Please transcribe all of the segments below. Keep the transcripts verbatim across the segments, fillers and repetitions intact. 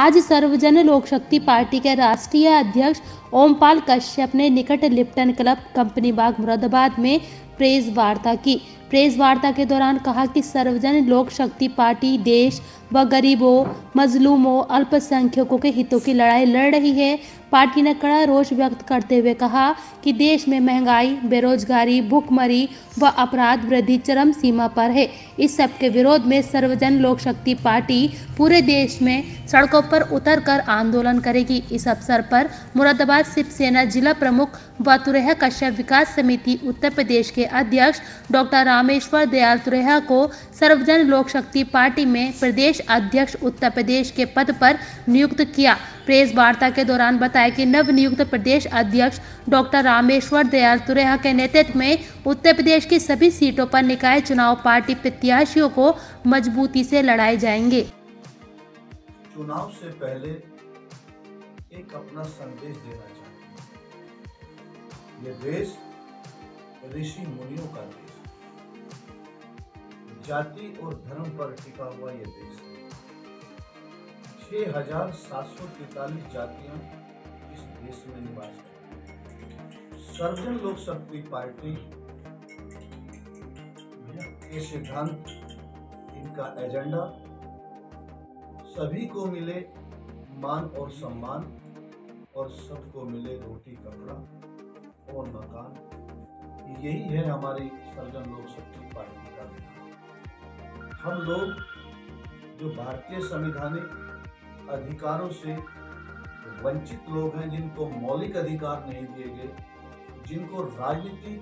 आज सर्वजन लोक शक्ति पार्टी के राष्ट्रीय अध्यक्ष ओमपाल कश्यप ने निकट लिप्टन क्लब कंपनी बाग मुरादाबाद में प्रेस वार्ता की। प्रेस वार्ता के दौरान कहा कि सर्वजन लोक शक्ति पार्टी देश व गरीबों, मजलूमों, अल्पसंख्यकों के हितों की लड़ाई लड़ रही है। पार्टी ने कड़ा रोष व्यक्त करते हुए कहा कि देश में महंगाई, बेरोजगारी, भूखमरी व अपराध वृद्धि चरम सीमा पर है। इस सब के विरोध में सर्वजन लोक शक्ति पार्टी पूरे देश में सड़कों पर उतरकर आंदोलन करेगी। इस अवसर पर मुरादाबाद शिवसेना जिला प्रमुख व तुरैया कश्यप विकास समिति उत्तर प्रदेश के अध्यक्ष डॉक्टर रामेश्वर दयाल तुरैया को सर्वजन लोक शक्ति पार्टी में प्रदेश अध्यक्ष उत्तर प्रदेश के पद पर नियुक्त किया। प्रेस वार्ता के दौरान बताया कि नवनियुक्त प्रदेश अध्यक्ष डॉक्टर रामेश्वर दयाल तुरैया के नेतृत्व में उत्तर प्रदेश की सभी सीटों पर निकाय चुनाव पार्टी प्रत्याशियों को मजबूती से लड़ाए जाएंगे। चुनाव से पहले एक अपना संदेश देना चाहते हैं। ये देश ऋषि मुनियों का देश, जाति और धर्म पर टिका हुआ ये देश है। छह हजार सात सौ तैतालीस जातियां इस देश में निवास करती हैं। सर्वजन लोक शक्ति पार्टी के सिद्धांत, इनका एजेंडा सभी को मिले मान और सम्मान और सबको मिले रोटी कपड़ा और मकान, यही है हमारी सर्वजन लोक शक्ति पार्टी का विधान। हम लोग जो भारतीय संवैधानिक अधिकारों से वंचित लोग हैं, जिनको मौलिक अधिकार नहीं दिए गए, जिनको राजनीतिक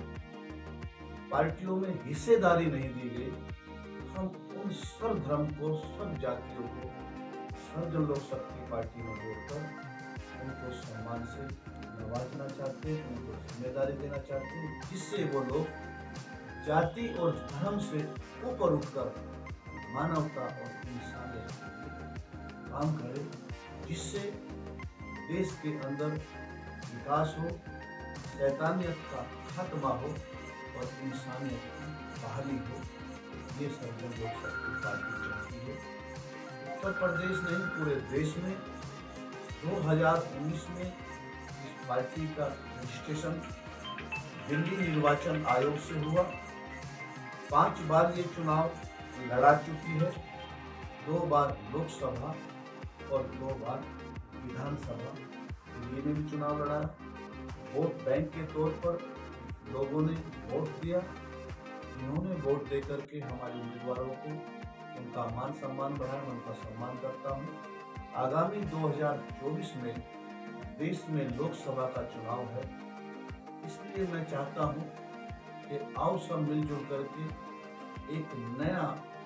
पार्टियों में हिस्सेदारी नहीं दी गई, हम उन सब धर्म को, सब जातियों को सर्वजन लोक शक्ति पार्टी में जोड़कर उनको सम्मान से नवाजना चाहते हैं, उनको जिम्मेदारी देना चाहते हैं, जिससे वो लोग जाति और धर्म से ऊपर उठकर मानवता और इंसानियत के लिए काम करें, जिससे देश के अंदर विकास हो, शैतानियत का खात्मा हो और इंसानियत की बहाली हो। ये सर्वजन लोक शक्ति पार्टी चाहती है। उत्तर प्रदेश नहीं, पूरे देश में दो हज़ार उन्नीस में इस पार्टी का रजिस्ट्रेशन दिल्ली निर्वाचन आयोग से हुआ। पांच बार ये चुनाव लड़ा चुकी है, दो बार लोकसभा और दो बार विधानसभा ये में भी चुनाव लड़ा। वोट बैंक के तौर पर लोगों ने वोट दिया। इन्होंने वोट देकर के हमारे उम्मीदवारों को उनका मान सम्मान बढ़ाया, मैं उनका सम्मान करता हूँ। आगामी दो हज़ार चौबीस में देश में लोकसभा का चुनाव है, इसलिए मैं चाहता हूँ कि आओ सब मिलजुल करके एक नया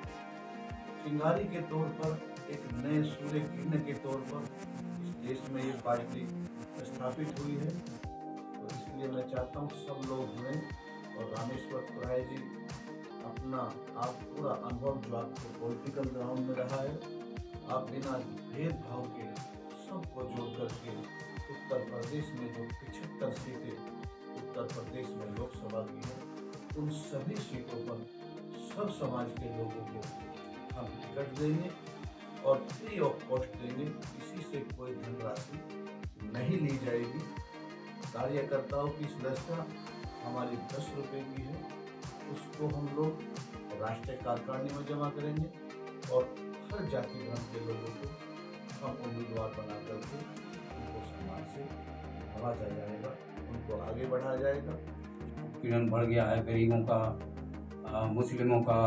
चिंगारी के तौर पर, एक नए सूर्य किरण के तौर पर इस देश में ये पार्टी स्थापित हुई है। तो इसलिए मैं चाहता हूँ सब लोग जुड़ें और रामेश्वर तुरैया जी अपना आप पूरा अनुभव जो आपको पॉलिटिकल ग्राउंड में रहा है, आप बिना भेदभाव के सबको जोड़ करके उत्तर प्रदेश में जो पिछहत्तर सीटें उत्तर प्रदेश में लोकसभा की है, उन सभी सीटों पर सब समाज के लोगों को हम टिकट देंगे और फ्री ऑफ कॉस्ट देंगे। किसी से कोई धनराशि नहीं ली जाएगी। कार्यकर्ताओं की सदस्यता हमारी दस रुपये की है, उसको हम लोग राष्ट्रीय कार्यकारिणी में जमा करेंगे और हर जाति धर्म के लोगों को हम उम्मीदवार बना करके उनको सम्मान से नवाजा जाएगा, उनको आगे बढ़ाया जाएगा। उत्पीड़न बढ़ गया है, गरीबों का, आ, मुस्लिमों का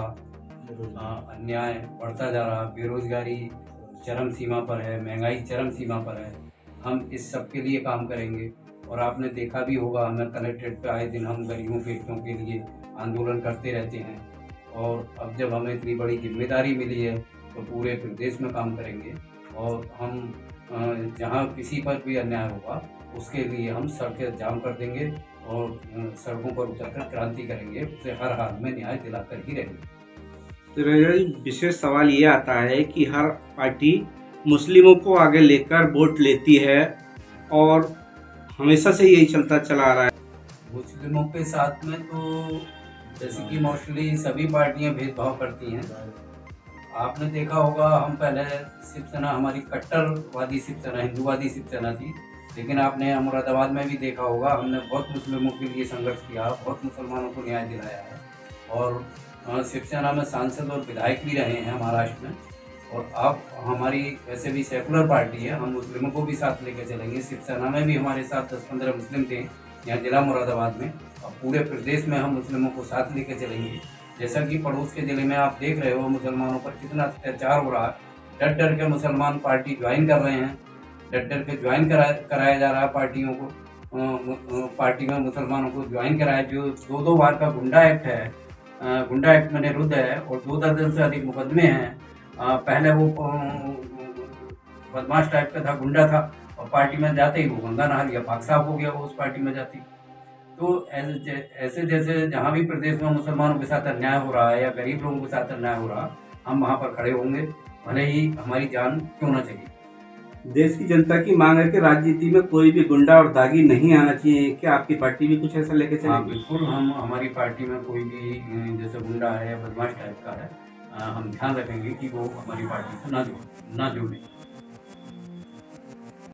आ, अन्याय बढ़ता जा रहा, बेरोजगारी चरम सीमा पर है, महंगाई चरम सीमा पर है। हम इस सब के लिए काम करेंगे और आपने देखा भी होगा, हमें कलेक्ट्रेट पे आए दिन हम गरीबों के हितों के लिए आंदोलन करते रहते हैं और अब जब हमें इतनी बड़ी जिम्मेदारी मिली है तो पूरे प्रदेश में काम करेंगे और हम जहां किसी पर भी अन्याय होगा उसके लिए हम सड़कें जाम कर देंगे और सड़कों पर उतरकर क्रांति करेंगे, उसे हर हाल में न्याय दिलाकर ही रहेंगे। तो विशेष सवाल ये आता है कि हर पार्टी मुस्लिमों को आगे लेकर वोट लेती है और हमेशा से यही चलता चला आ रहा है। मुस्लिमों के साथ में तो जैसे कि मोस्टली सभी पार्टियां भेदभाव करती हैं। आपने देखा होगा, हम पहले शिवसेना हमारी कट्टरवादी शिवसेना, हिंदूवादी शिवसेना थी, लेकिन आपने मुरादाबाद में भी देखा होगा, हमने बहुत मुस्लिमों के लिए संघर्ष किया, बहुत मुसलमानों को न्याय दिलाया है। और शिवसेना में सांसद और विधायक भी रहे हैं महाराष्ट्र में। और अब हमारी वैसे भी सेकुलर पार्टी है, हम मुस्लिमों को भी साथ लेकर चलेंगे। शिवसेना में भी हमारे साथ दस पंद्रह मुस्लिम थे यहाँ जिला मुरादाबाद में। अब पूरे प्रदेश में हम मुस्लिमों को साथ लेकर चलेंगे। जैसा कि पड़ोस के ज़िले में आप देख रहे हो मुसलमानों पर कितना अत्याचार हो रहा है, डर डर के मुसलमान पार्टी ज्वाइन कर रहे हैं, डर डर के ज्वाइन करा कराया जा रहा है पार्टियों को, पार्टी में मुसलमानों को ज्वाइन कराया। जो दो दो बार का गुंडा एक्ट है, गुंडा एक्ट में निरुद्ध है और दो दर्जन से अधिक मुकदमे हैं। पहले वो बदमाश टाइप का था, गुंडा था, और पार्टी में जाते ही वो गंगा नहा लिया, पाक साफ हो गया वो उस पार्टी में जाती। तो ऐसे ऐसे जैसे जहाँ भी प्रदेश में मुसलमानों के साथ अन्याय हो रहा है या गरीब लोगों के साथ अन्याय हो रहा है, हम वहाँ पर खड़े होंगे, भले ही हमारी जान क्यों ना चाहिए। देश की जनता की मांग है कि राजनीति में कोई भी गुंडा और दागी नहीं आना चाहिए। क्या आपकी पार्टी भी कुछ ऐसा लेके चलेगी? हाँ बिल्कुल, हम हमारी पार्टी में कोई भी जैसे गुंडा है या बदमाश टाइप का है, हम ध्यान रखेंगे कि वो हमारी पार्टी से ना जुड़े ना जुड़े